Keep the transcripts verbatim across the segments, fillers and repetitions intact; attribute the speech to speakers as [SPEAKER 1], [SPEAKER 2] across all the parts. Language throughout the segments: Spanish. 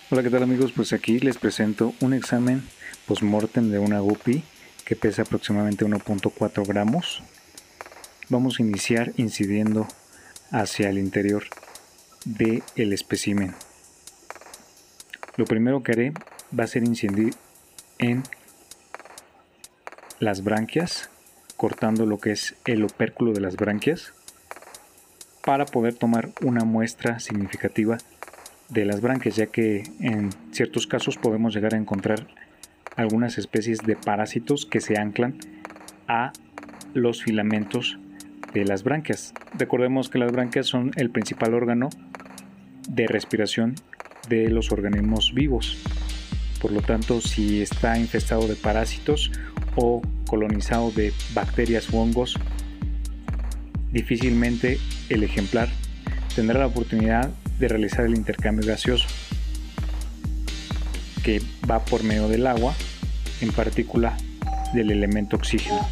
[SPEAKER 1] Hola, ¿qué tal amigos? Pues aquí les presento un examen post-mortem de una guppy que pesa aproximadamente uno punto cuatro gramos. Vamos a iniciar incidiendo hacia el interior del espécimen. Lo primero que haré va a ser incidir en las branquias, cortando lo que es el opérculo de las branquias para poder tomar una muestra significativa de las branquias, ya que en ciertos casos podemos llegar a encontrar algunas especies de parásitos que se anclan a los filamentos de las branquias. Recordemos que las branquias son el principal órgano de respiración de los organismos vivos. Por lo tanto, si está infestado de parásitos o colonizado de bacterias u hongos, difícilmente el ejemplar tendrá la oportunidad de realizar el intercambio gaseoso, que va por medio del agua, en partícula del elemento oxígeno.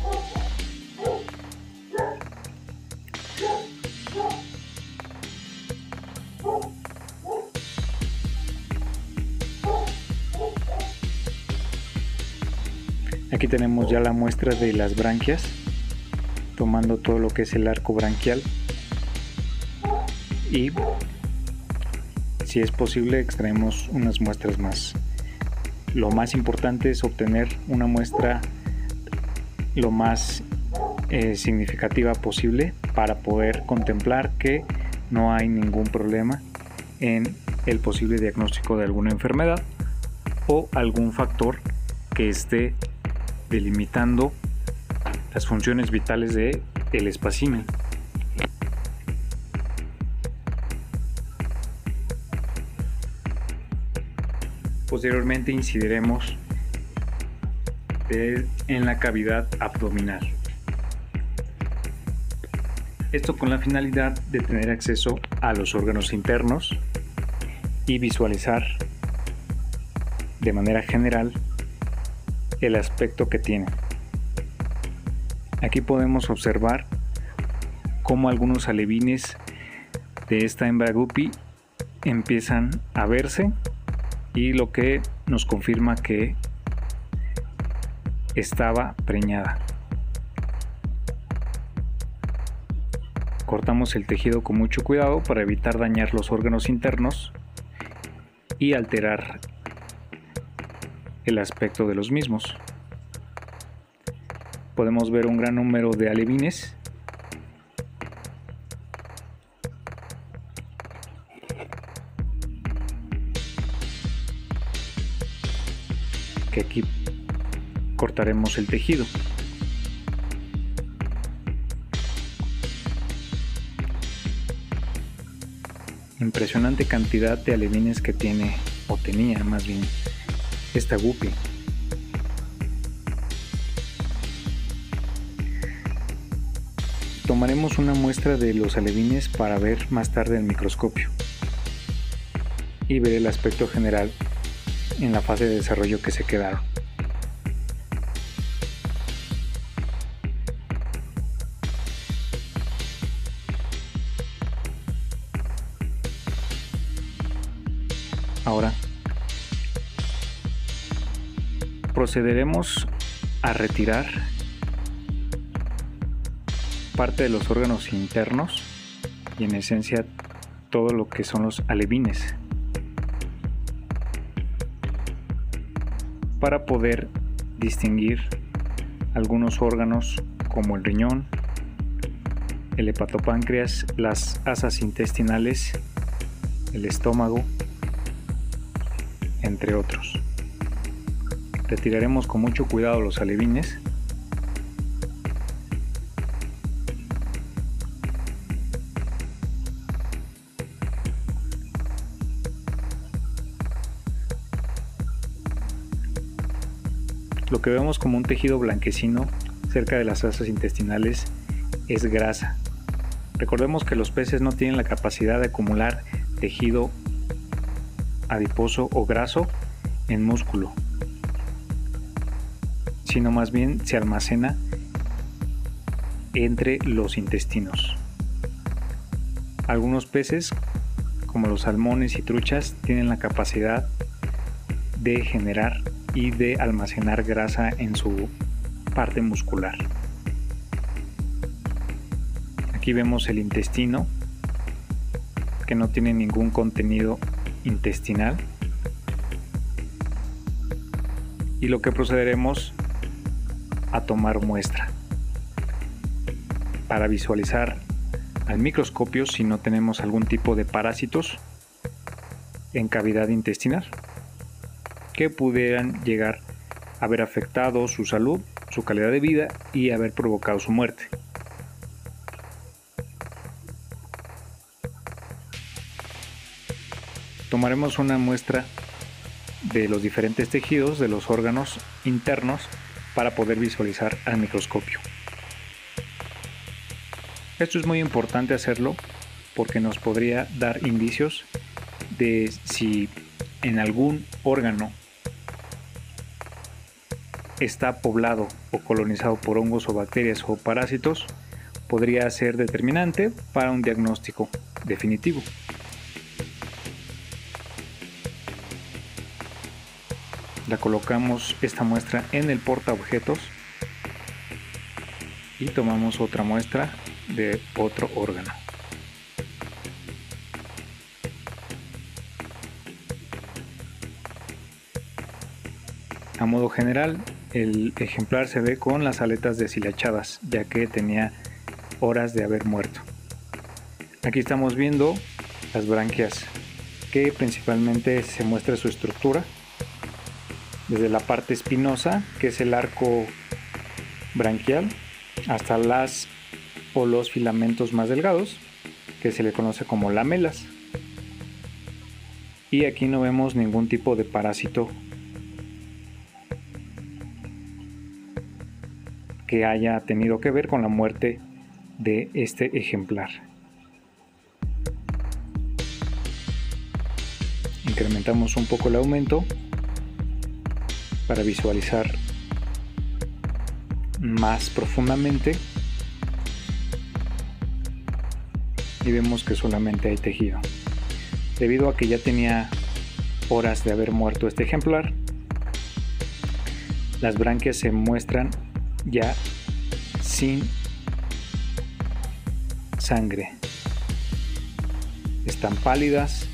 [SPEAKER 1] Aquí tenemos ya la muestra de las branquias, tomando todo lo que es el arco branquial, y si es posible extraemos unas muestras más. Lo más importante es obtener una muestra lo más eh, significativa posible para poder contemplar que no hay ningún problema en el posible diagnóstico de alguna enfermedad o algún factor que esté delimitando las funciones vitales del espécimen. Posteriormente incidiremos en la cavidad abdominal. Esto con la finalidad de tener acceso a los órganos internos y visualizar de manera general el aspecto que tienen. Aquí podemos observar cómo algunos alevines de esta hembra guppy empiezan a verse, y lo que nos confirma que estaba preñada. Cortamos el tejido con mucho cuidado para evitar dañar los órganos internos y alterar el aspecto de los mismos. Podemos ver un gran número de alevines que aquí cortaremos el tejido. Impresionante cantidad de alevines que tiene, o tenía más bien, esta guppy. Tomaremos una muestra de los alevines para ver más tarde el microscopio y ver el aspecto general en la fase de desarrollo que se quedaron. Ahora procederemos a retirar parte de los órganos internos y en esencia todo lo que son los alevines, para poder distinguir algunos órganos como el riñón, el hepatopáncreas, las asas intestinales, el estómago, entre otros. Retiraremos con mucho cuidado los alevines Lo que vemos como un tejido blanquecino cerca de las asas intestinales es grasa. Recordemos que los peces no tienen la capacidad de acumular tejido adiposo o graso en músculo, sino más bien se almacena entre los intestinos. Algunos peces, como los salmones y truchas, tienen la capacidad de generar y de almacenar grasa en su parte muscular. Aquí vemos el intestino, que no tiene ningún contenido intestinal, y lo que procederemos a tomar muestra para visualizar al microscopio si no tenemos algún tipo de parásitos en cavidad intestinal que pudieran llegar a haber afectado su salud, su calidad de vida y haber provocado su muerte. Tomaremos una muestra de los diferentes tejidos de los órganos internos para poder visualizar al microscopio. Esto es muy importante hacerlo porque nos podría dar indicios de si en algún órgano está poblado o colonizado por hongos o bacterias o parásitos. Podría ser determinante para un diagnóstico definitivo. La colocamos esta muestra en el portaobjetos y tomamos otra muestra de otro órgano. A modo general, el ejemplar se ve con las aletas deshilachadas, ya que tenía horas de haber muerto. Aquí estamos viendo las branquias, que principalmente se muestra su estructura desde la parte espinosa, que es el arco branquial, hasta las o los filamentos más delgados, que se le conoce como lamelas. Y aquí no vemos ningún tipo de parásito que haya tenido que ver con la muerte de este ejemplar. Incrementamos un poco el aumento para visualizar más profundamente y vemos que solamente hay tejido. Debido a que ya tenía horas de haber muerto este ejemplar, las branquias se muestran ya sin sangre. Están pálidas.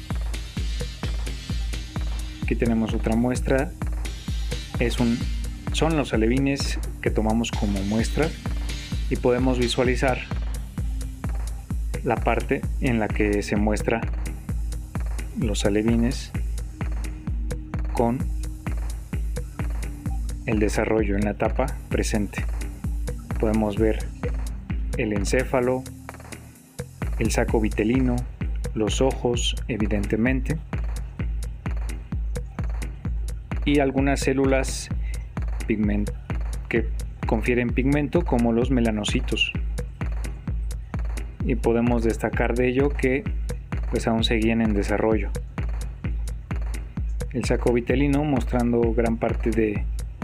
[SPEAKER 1] Aquí tenemos otra muestra. Es un, son los alevines que tomamos como muestra y podemos visualizar la parte en la que se muestra los alevines con el desarrollo en la etapa presente. Podemos ver el encéfalo, el saco vitelino, los ojos evidentemente, y algunas células pigment que confieren pigmento como los melanocitos, y podemos destacar de ello que pues aún seguían en desarrollo. El saco vitelino mostrando gran parte de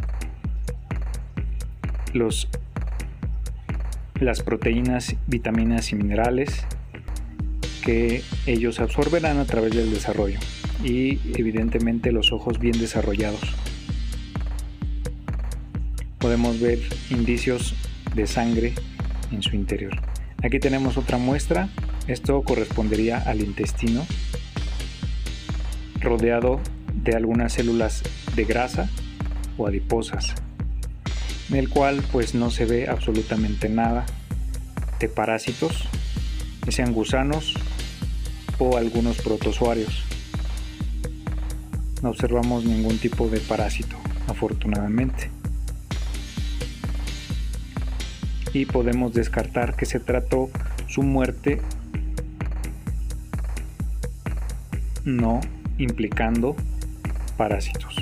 [SPEAKER 1] los las proteínas, vitaminas y minerales que ellos absorberán a través del desarrollo, y evidentemente los ojos bien desarrollados. Podemos ver indicios de sangre en su interior. Aquí tenemos otra muestra. Esto correspondería al intestino, rodeado de algunas células de grasa o adiposas, en el cual pues no se ve absolutamente nada de parásitos, ya sean gusanos o algunos protozoarios. No observamos ningún tipo de parásito, afortunadamente, y podemos descartar que se trató su muerte no implicando parásitos.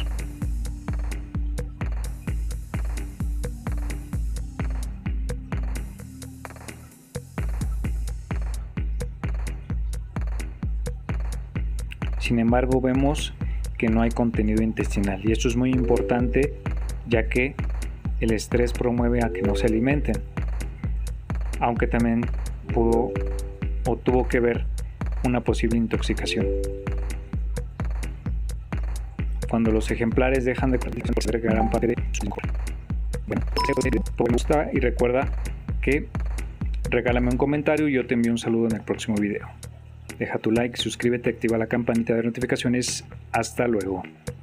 [SPEAKER 1] Sin embargo, vemos que no hay contenido intestinal, y esto es muy importante, ya que el estrés promueve a que no se alimenten, aunque también pudo o tuvo que ver una posible intoxicación. cuando los ejemplares dejan de perder gran parte de su mejor. Bueno, me gusta y recuerda que regálame un comentario y yo te envío un saludo en el próximo video. Deja tu like, suscríbete, activa la campanita de notificaciones. Hasta luego.